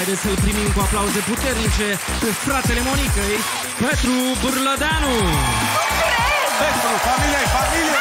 Haideți să-l primim cu aplauze puternice pe fratele Monicăi, Petru Bârlădeanu! Petru, familia-i familie!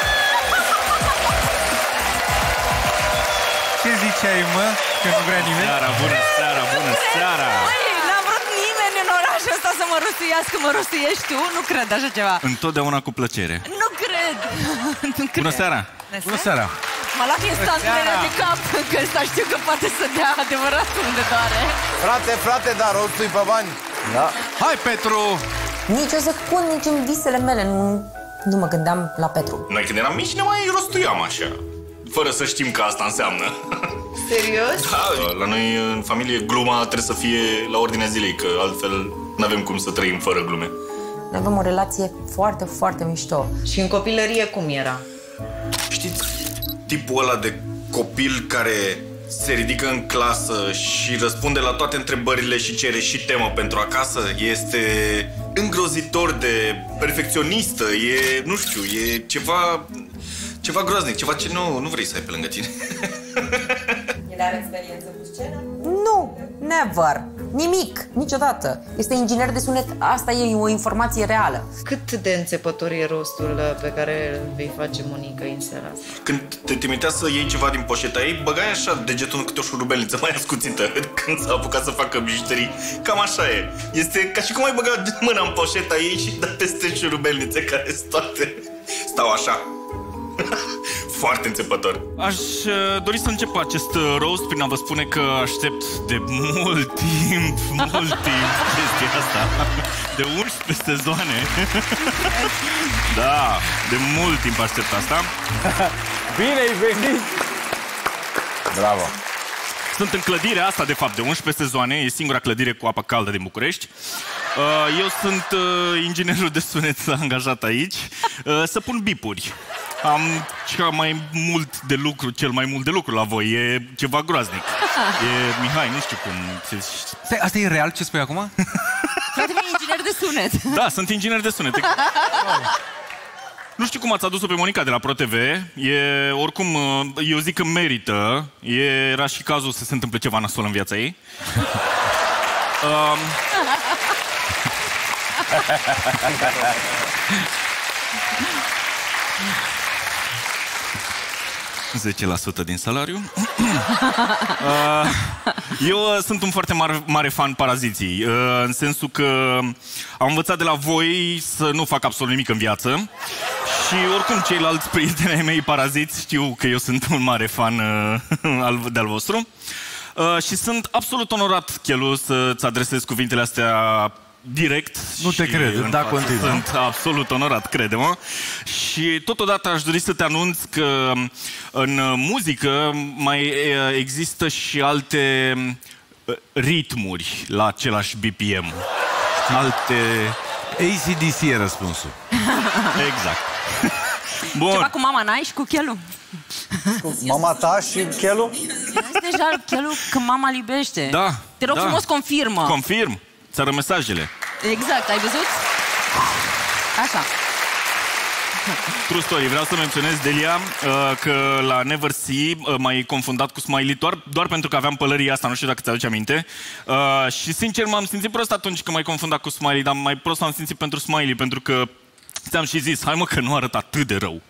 Ce ziceai, mă? Că nu vrea nimeni? Seara, bună seara, bună seara! N-a vrut nimeni în orașul ăsta să mă rostuiască, mă rostuiești tu? Nu cred așa ceva. Întotdeauna cu plăcere. Nu cred! Nu cred. Bună seara! Bună seara! M-a luat instant durerea de cap, că ăsta știu că poate să dea adevărat unde doare. Frate, dar rostul-i pe bani. Da. Hai, Petru! Nici o secundă, nici în visele mele nu mă gândeam la Petru. Noi când eram mici ne mai rostuiam așa, fără să știm că asta înseamnă. Serios? Da, la noi în familie gluma trebuie să fie la ordinea zilei, că altfel n-avem cum să trăim fără glume. Noi avem o relație foarte, foarte mișto. Și în copilărie cum era? Știți tipul ăla de copil care se ridică în clasă și răspunde la toate întrebările și cere și temă pentru acasă? Este îngrozitor de perfecționistă, e, nu știu, e ceva groaznic, ceva ce nu vrei să ai pe lângă tine. El are experiență cu scena? Nu, never, nimic, niciodată. Este inginer de sunet, asta e o informație reală. Cât de înțepător e rostul pe care îl vei face Monica în seara asta? Când te trimitea să iei ceva din poșeta ei, băgai așa degetul în câte o șurubelniță mai ascuțită. Când s-a apucat să facă bijuterii, cam așa e. Este ca și cum ai băga mâna în poșeta ei și da peste șurubelnițe care stau așa. Foarte înțepător. Aș dori să încep acest roast prin a vă spune că aștept de mult timp chestia asta. De 11 sezoane. Da, de mult timp aștept asta. Bine ai venit! Bravo! Sunt în clădirea asta, de fapt, de 11 sezoane. E singura clădire cu apă caldă din București. Eu sunt inginerul de sunet angajat aici. Să pun bipuri. Am cel mai mult de lucru la voi. E ceva groaznic. E Mihai, nu știu cum... Stai, asta e real ce spui acum? Fratele e inginer de sunet. Da, sunt inginer de sunet. Nu știu cum ați adus-o pe Monica de la ProTV. Oricum, eu zic că merită. Era și cazul să se întâmple ceva nasol în viața ei. 10% din salariu. Eu sunt un foarte mare fan Paraziții, în sensul că am învățat de la voi să nu fac absolut nimic în viață. Și oricum ceilalți prieteni ai mei paraziți știu că eu sunt un mare fan de-al vostru. Și sunt absolut onorat, Chelu, să-ți adresez cuvintele astea direct. Nu te cred, da, continuă. Sunt absolut onorat, crede-mă. Și totodată aș dori să te anunț că în muzică mai există și alte ritmuri la același BPM. Alte... AC/DC e răspunsul. Exact. Bun. Ceva cu mama n-ai și cu Chelu? Cu mama ta și Chelu? Nu deja Chelu că mama îl iubește. Da. Te rog frumos, confirmă. Confirm. Ți-arăt mesajele. Exact, ai văzut? Așa. True story. Vreau să menționez, Delia, că la Never See m-ai confundat cu Smiley doar pentru că aveam pălăria asta, nu știu dacă ți-aduce aminte. Și sincer m-am simțit prost atunci când m-ai confundat cu Smiley, dar mai prost m-am simțit pentru Smiley, pentru că ți-am și zis, hai mă că nu arăt atât de rău.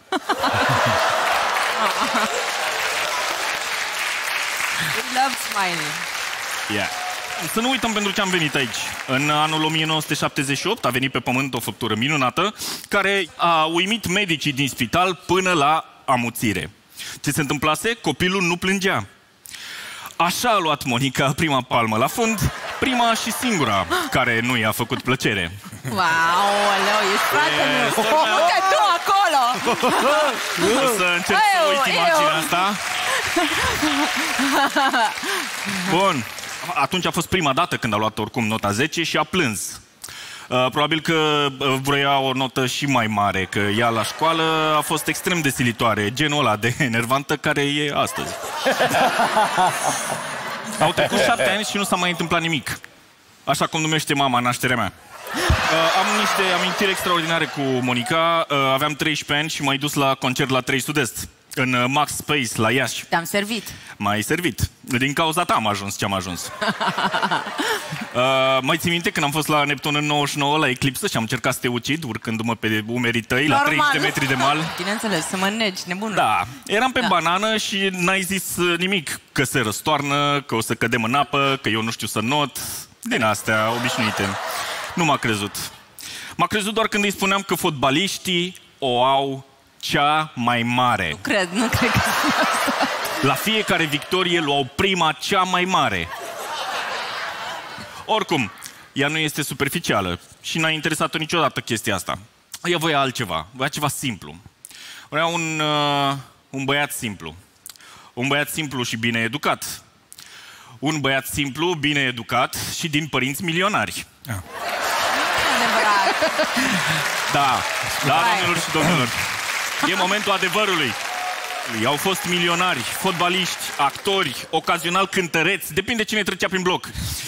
Love Smiley. Yeah. Să nu uităm pentru ce am venit aici. În anul 1978 a venit pe pământ o făptură minunată care a uimit medicii din spital până la amuțire. Ce se întâmplase? Copilul nu plângea. Așa a luat Monica prima palmă la fund, prima și singura care nu i-a făcut plăcere. Wow, aleu, ești fratele meu! Uite tu acolo! O să încerc să uit imaginea asta. Bun. Atunci a fost prima dată când a luat oricum nota 10 și a plâns. Probabil că vrea o notă și mai mare, că ea la școală a fost extrem de silitoare, genul ăla de enervantă care e astăzi. Au trecut 7 ani și nu s-a mai întâmplat nimic. Așa cum numește mama nașterea mea. Am niște amintiri extraordinare cu Monica. Aveam 13 ani și m-ai dus la concert la 3 Sud-Est. în Max Space la Iași. Te-am servit. M-ai servit. Din cauza ta am ajuns ce am ajuns. Mai ții minte când am fost la Neptun în 99 la eclipsă și am încercat să te ucid urcându-mă pe umerii tăi la 30 de metri de mal? Bineînțeles, să mă negi, nebunul. Da, eram pe banană și n-ai zis nimic, că se răstoarnă, că o să cădem în apă, că eu nu știu să not, din astea obișnuite. Nu m-a crezut. M-a crezut doar când îi spuneam că fotbaliștii o au cea mai mare. Nu cred că... La fiecare victorie luau prima cea mai mare. Oricum, ea nu este superficială și n-a interesat-o niciodată chestia asta. Ea voia altceva, voia ceva simplu. Voia un băiat simplu. Un băiat simplu și bine educat. Un băiat simplu, bine educat și din părinți milionari. Da, doamnelor și domnilor. E momentul adevărului. Au fost milionari, fotbaliști, actori, ocazional cântăreți, depinde cine trecea prin bloc.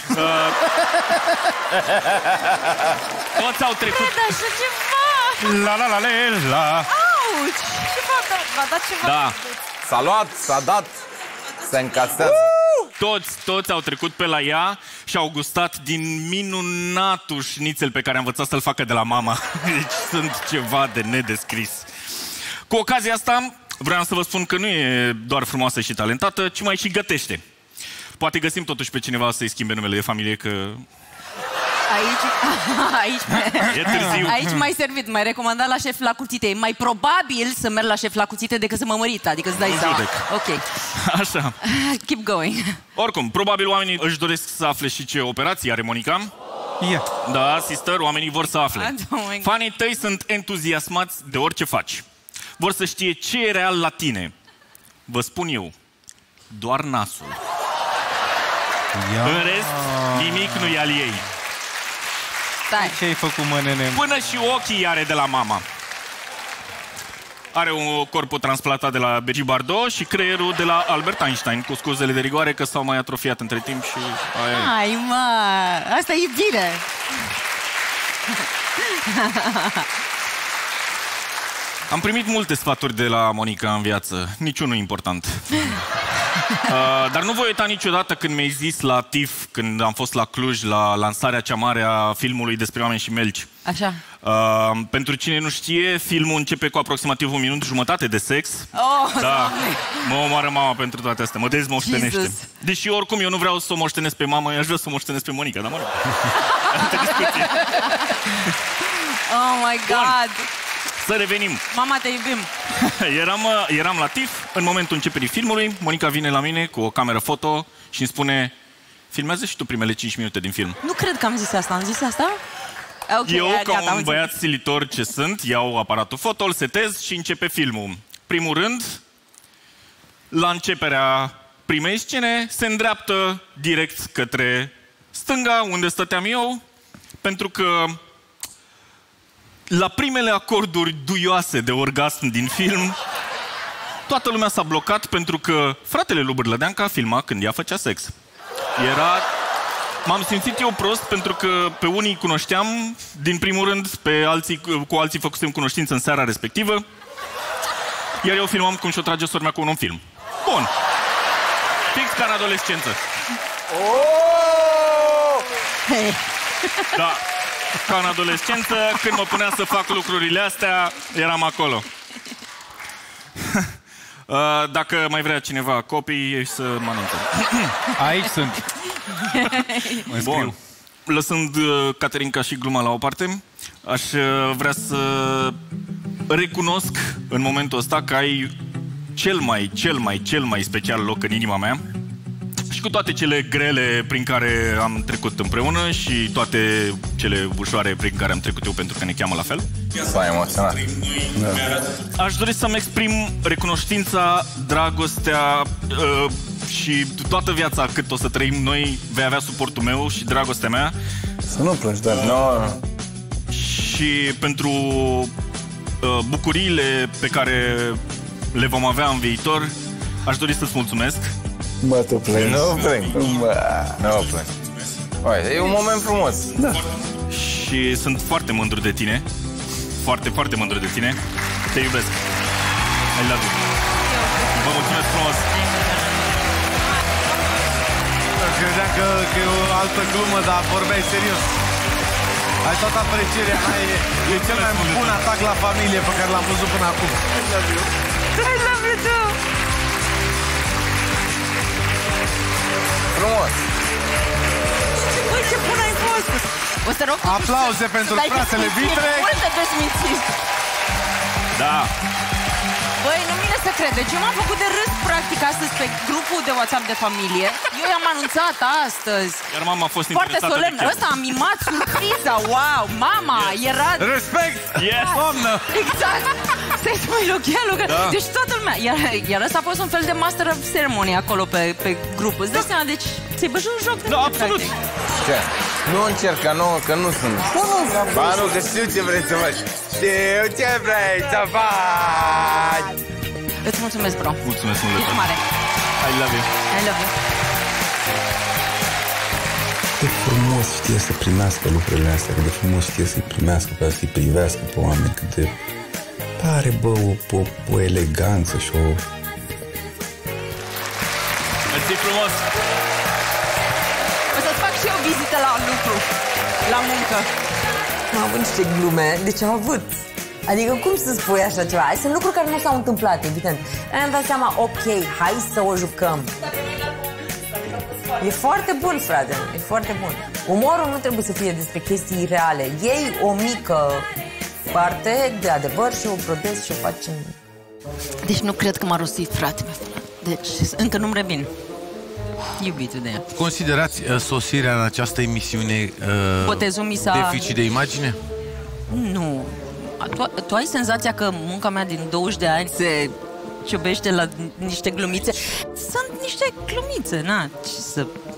Toți au trecut... Cred așa ceva! La. Auci! Ce v-a dat ceva? Da. S-a luat, s-a dat, se încasează. Toți au trecut pe la ea și au gustat din minunatul șnițel pe care am învățat să-l facă de la mama. Deci sunt ceva de nedescris. Cu ocazia asta, vreau să vă spun că nu e doar frumoasă și talentată, ci mai și gătește. Poate găsim totuși pe cineva să-i schimbe numele de familie, că... E târziu. Aici m-ai servit, m-ai recomandat la șef la cuțite. E mai probabil să merg la șef la cuțite decât să mă mărit, adică îți dai seama. Ok. Așa. Keep going. Oricum, probabil oamenii își doresc să afle și ce operație are Monica. Yeah. Da, sister, oamenii vor să afle. Fanii tăi sunt entuziasmați de orice faci. Vor să știe ce e real la tine. Vă spun eu, doar nasul. În rest, nimic nu e al ei. Ce ai făcut, mă, nene? Până și ochii are de la mama. Are un corpul transplantat de la Brigitte Bardot și creierul de la Albert Einstein, cu scuzele de rigoare că s-au mai atrofiat între timp și... Hai, mă, asta e bine. Am primit multe sfaturi de la Monica în viață, niciunul important. Dar nu voi uita niciodată când mi-ai zis la TIF, când am fost la Cluj, la lansarea cea mare a filmului despre oameni și melci. Așa. Pentru cine nu știe, filmul începe cu aproximativ 1 minut jumătate de sex. Oh, da, mă omoară mama pentru toate astea, mă dezmoștenește. Jesus. Deși oricum eu nu vreau să o moștenesc pe mama, eu aș vrea să o moștenesc pe Monica, dar mă rog. Altă discuție. Oh my God! Bun. Să revenim. Mama, te iubim. Eram la TIF, în momentul începerii filmului, Monica vine la mine cu o cameră foto și îmi spune: filmează și tu primele 5 minute din film. Nu cred că am zis asta, am zis asta? Okay, eu, ca un băiat silitor ce sunt, iau aparatul foto, îl setez și începe filmul. Primul rând, la începerea primei scene, se îndreaptă direct către stânga, unde stăteam eu, pentru că la primele acorduri duioase de orgasm din film, toată lumea s-a blocat pentru că fratele lui Bârlădeanca filma când ea făcea sex. M-am simțit eu prost pentru că pe unii cunoșteam, din primul rând, cu alții făcusem cunoștință în seara respectivă, iar eu filmam cum și-o trage sora mea cu un film. Bun. Fix ca în adolescență. Da. Ca în adolescență, când mă punea să fac lucrurile astea, eram acolo. Dacă mai vrea cineva copii, să mă anunțe. Aici sunt. Bun. Lăsând Caterinca și gluma la o parte, aș vrea să recunosc în momentul ăsta că ai cel mai special loc în inima mea. Și cu toate cele grele prin care am trecut împreună și toate cele ușoare prin care am trecut eu pentru că ne cheamă la fel. S-a emoționat. Aș dori să-mi exprim recunoștința, dragostea și toată viața cât o să trăim noi, vei avea suportul meu și dragostea mea. Să nu plângi, dar nu. Și pentru bucuriile pe care le vom avea în viitor, aș dori să-ți mulțumesc. Bă, tu plângi. Nu plângi. Nu plângi. E un moment frumos. Da. Și sunt foarte mândru de tine. Foarte, foarte mândru de tine. Te iubesc. I love you. Vă mulțumesc frumos. Credeam că e o altă glumă, dar vorbeai serios. Ai toată aprecierea mea, e cel mai bun atac la familie pe care l-am văzut până acum. I love you. I love you too. Frumos. Băi, ce bun ai fost! O să rog aplauze pentru fratele Vitre. Multe desmințiri. Da. Băi, nu vine să crede. Ce m-am făcut de râs, practic, astăzi pe grupul de WhatsApp de familie. Eu i-am anunțat astăzi. Iar mama a fost foarte solemn. Ăsta a mimat surpriza. Wow, mama era... Respect! Yes! Doamnă! Exact! Să-i spui Lucianu. Da. Deci toată lumea. Iar ăsta a fost un fel de master of ceremony acolo pe grup. Îți dai seama, deci ți-ai băjut un joc de mine, absolut. Ce? Nu încerc, că nu sunt. Ba nu, că știu ce vrei să faci. Știu ce vrei să faci. Îți mulțumesc, bro. Mulțumesc mult. Ești mare. I love you. I love you. De frumos știe să primească lucrurile astea, cât de frumos știe să-i primească, să-i privească pe oameni, cât de... Pare, bă, o eleganță și o... Mersi frumos. O să-ți fac și eu vizită la lucru, la muncă. Am avut niște glume, deci am avut. Adică cum să spui așa ceva? Sunt lucruri care nu s-au întâmplat, evident. Mi-am dat seama, ok, hai să o jucăm. E foarte bun, frate, e foarte bun. Umorul nu trebuie să fie despre chestii reale. Iei o mică parte de adevăr și o brodezi și o faci în... Deci nu cred că m-a rostit, frate. Deci încă nu-mi revin. Iubitul de ea. Considerați sosirea în această emisiune botezul mi s-a... deficit de imagine? Nu. Tu ai senzația că munca mea din 20 de ani se ciubește la niște glumițe? Sunt niște glumițe, na, ce să